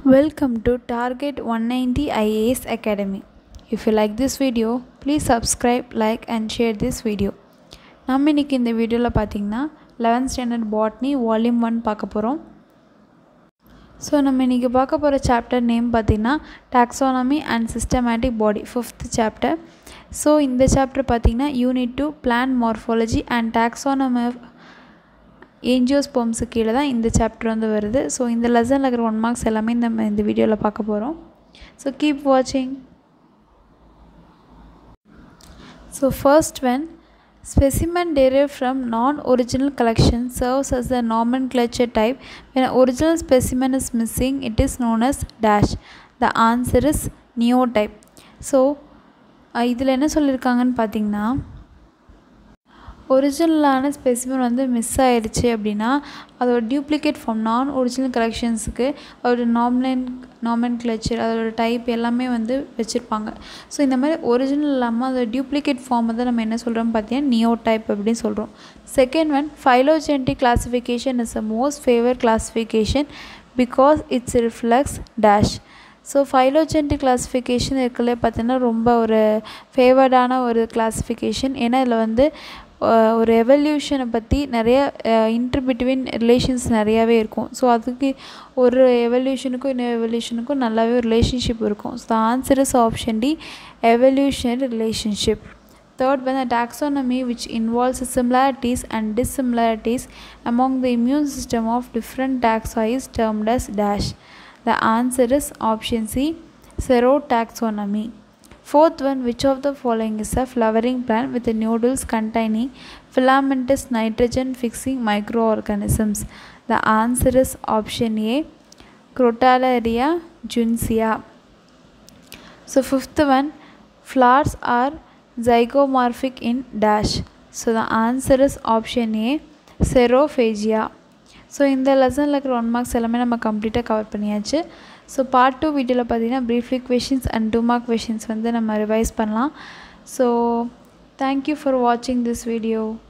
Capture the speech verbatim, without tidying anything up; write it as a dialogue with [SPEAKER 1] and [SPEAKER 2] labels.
[SPEAKER 1] Welcome to Target one ninety I A S Academy. If you like this video, please subscribe, like and share this video. நம்ம இன்னைக்கு இந்த வீடியோல பாத்தீங்கன்னா eleventh standard botany volume one பார்க்க போறோம். So நம்ம இன்னைக்கு பார்க்க போற chapter name பாத்தீங்கன்னா taxonomy and systematic body fifth chapter. So இந்த chapter பாத்தீங்கன்னா unit two plant morphology and taxonomy of angiosperms கீழ தான் இந்த சாப்டர் வந்து வருது. சோ இந்த லெசன்ல இருக்கிற one marks எல்லாமே நம்ம இந்த வீடியோல பார்க்க போறோம். So keep watching. So first one, specimen derived from non-original collection serves as the nomenclature type. When an original specimen is missing, it is known as dash. The answer is neotype. So இதுல என்ன சொல்லிருக்காங்கன்னு பாத்தீங்கன்னா ஒரிஜினலான specimen வந்து miss ஆயிருச்சு அப்படினா அதோட duplicate form நான் original கலெக்ஷன்ஸ்க்கு அதோட நாமினன் நாமென்க்ளேச்சர் அதோட டைப் எல்லாமே வந்து வெச்சிருப்பாங்க. சோ இந்த மாதிரி ஒரிஜினல் இல்லாம அதோட டூப்ளிகேட் ஃபார்ம் வந்து நம்ம என்ன சொல்றோம் பாத்தீங்கன்னா நியோடைப் அப்படி சொல்றோம். Second one, phylogenetic classification is the most favored classification because it reflects dash. So phylogenetic classification இருக்கலே பார்த்தீங்கன்னா ரொம்ப ஒரு ஃபேவர்டான ஒரு கிளாசிஃபிகேஷன். ஏன்னா இதுல வந்து ஒரு எவல்யூஷனை பற்றி நிறைய இன்டர் பிட்வீன் ரிலேஷன்ஸ் நிறையாவே இருக்கும். ஸோ அதுக்கு ஒரு எவல்யூஷனுக்கும் இன்னொரு எவல்யூஷனுக்கும் நல்லாவே ஒரு ரிலேஷன்ஷிப் இருக்கும். So the answer is option D, evolutionary relationship. Third one, the taxonomy which involves similarities and dissimilarities among the immune system of different taxa is termed as dash. The answer is option C, serotaxonomy. Fourth one, which of the following is a flowering plant with the nodules containing filamentous nitrogen fixing microorganisms? The answer is option A, Crotalaria juncea. So fifth one, flowers are zygomorphic in dash. So the answer is option A, Xerophagia. So இந்த லெசன்ல இருக்கிற one marks எல்லாமே நம்ம கம்ப்ளீட்டா cover பண்ணியாச்சு. So part two வீடியோல பாத்தீங்கன்னா briefly questions and two mark questions வந்து நம்ம ரிவைஸ் பண்ணலாம். So thank you for watching this video.